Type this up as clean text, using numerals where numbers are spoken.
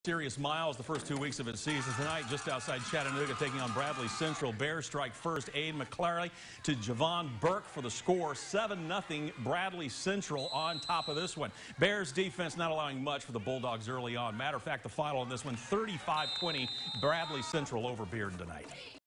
Serious Miles the first 2 weeks of his season. Tonight, just outside Chattanooga, taking on Bradley Central. Bears strike first. Aiden McClary to Javon Burke for the score. 7-0 Bradley Central on top of this one. Bears defense not allowing much for the Bulldogs early on. Matter of fact, the final on this one, 35-20 Bradley Central over Bearden tonight.